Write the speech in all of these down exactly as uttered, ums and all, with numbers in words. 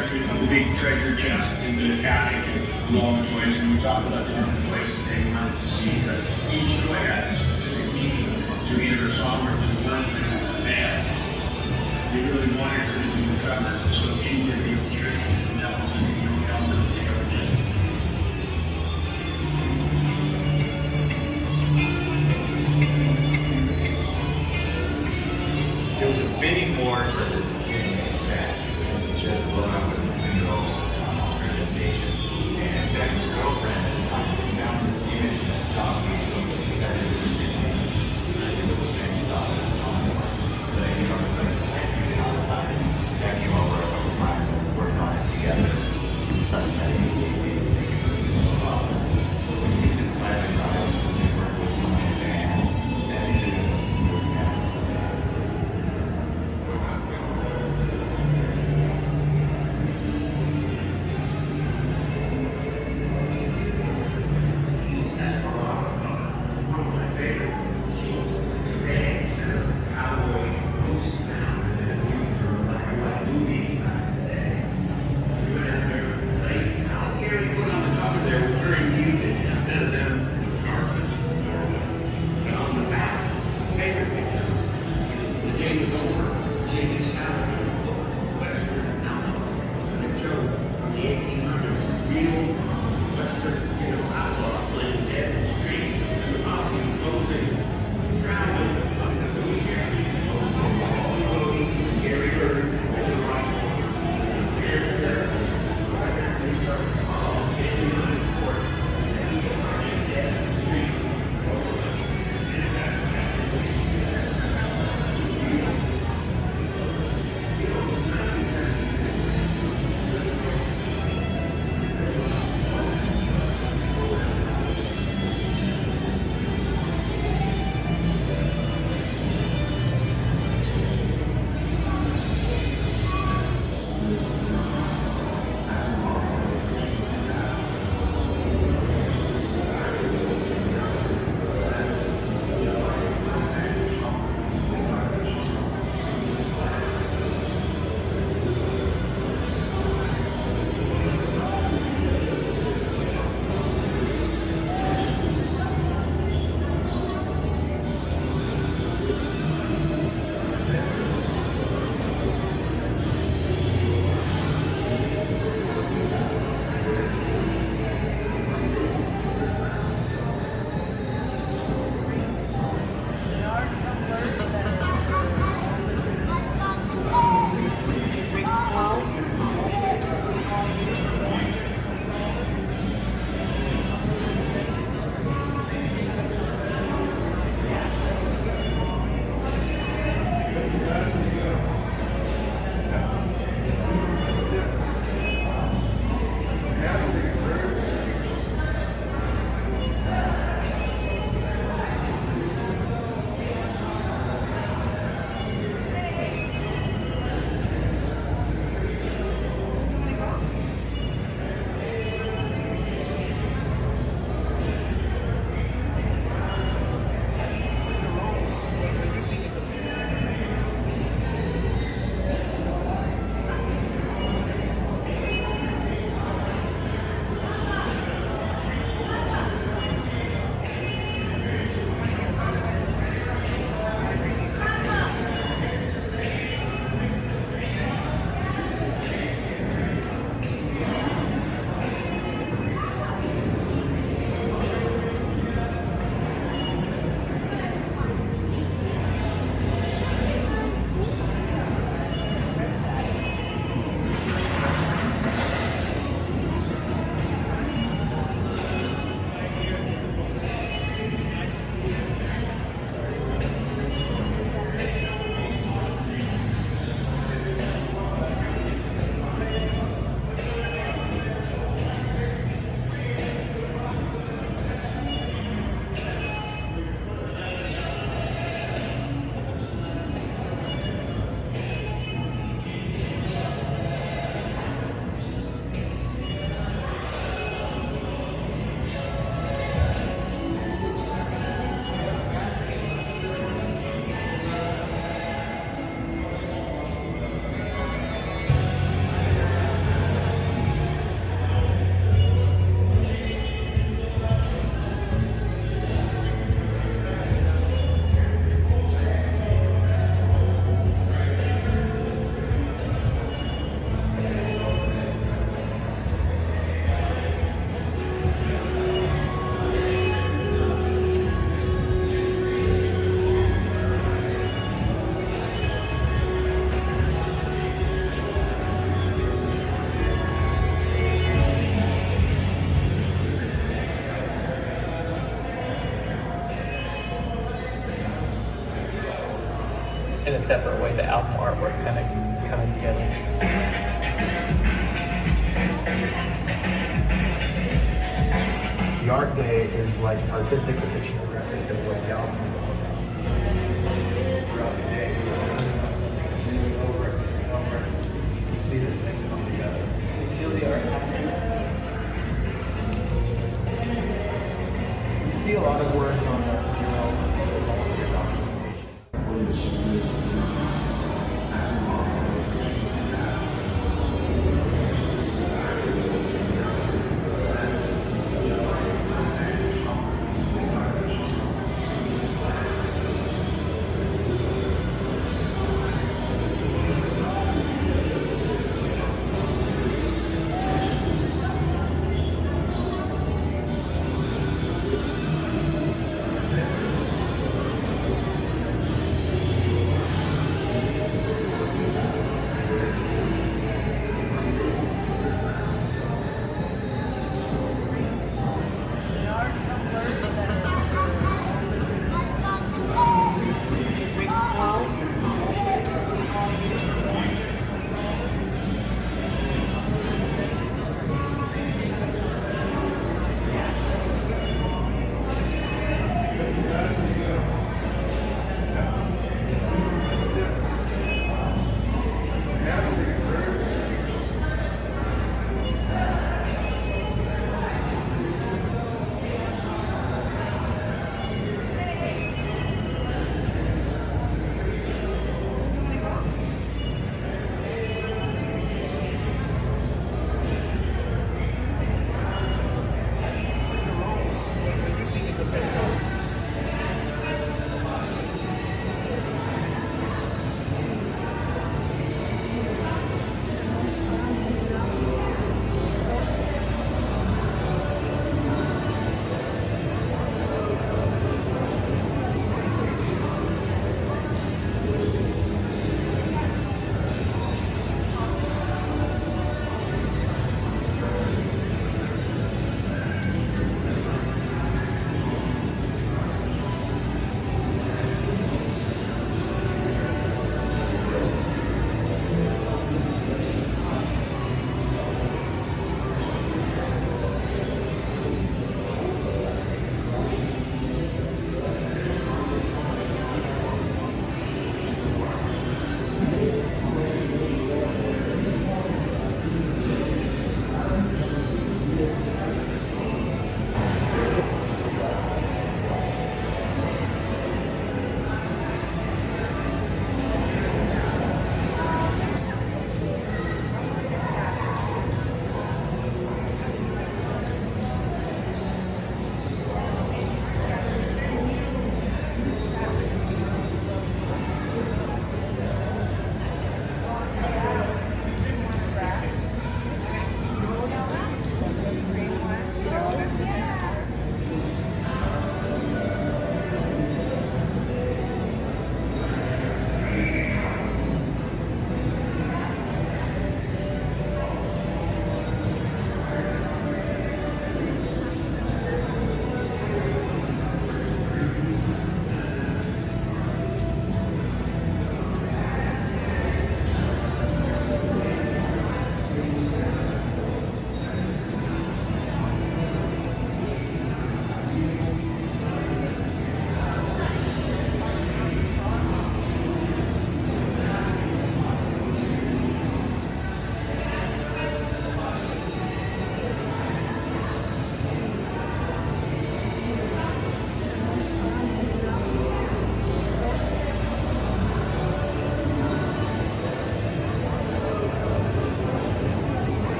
actually the big treasure chest in the attic and all the toys, and we talked about the different toys that they wanted to see, because each toy had a specific meaning to either a song or to one band. They really wanted her to do the cover, so she did the illustration, and that was the only element they ever did. There was a bidding war for this Kenny Yamada. Just blown up with a single um, alternative station. And Jack's girlfriend at the time found this image that Tom gave him and he said it was sixteen inches. It was a strange thought at the time. But I came over and I used it on the side. Jack came over a couple times and worked in a separate way, the album artwork kind of coming together. The art day is like artistic depiction of record, because like the album is all about. Throughout the day, something over and over. You see this thing come together. You feel the art happening. You see a lot of words on the mural. There's also your documentation.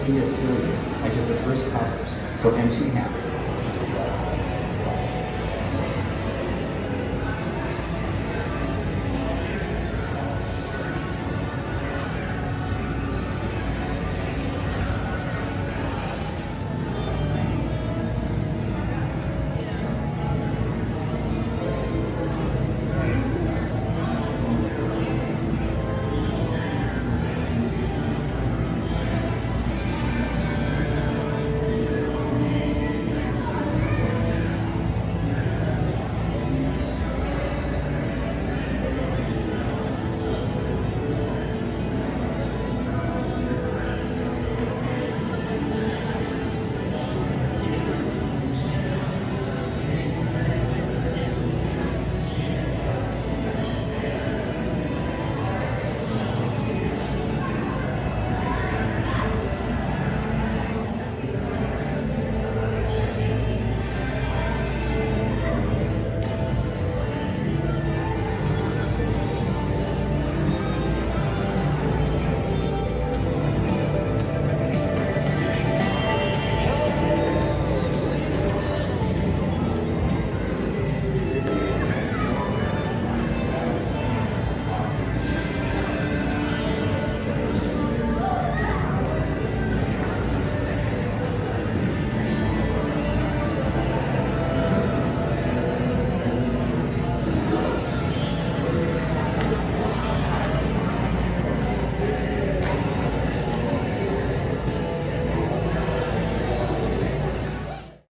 year affiliate, I did the first covers for M C Hammer.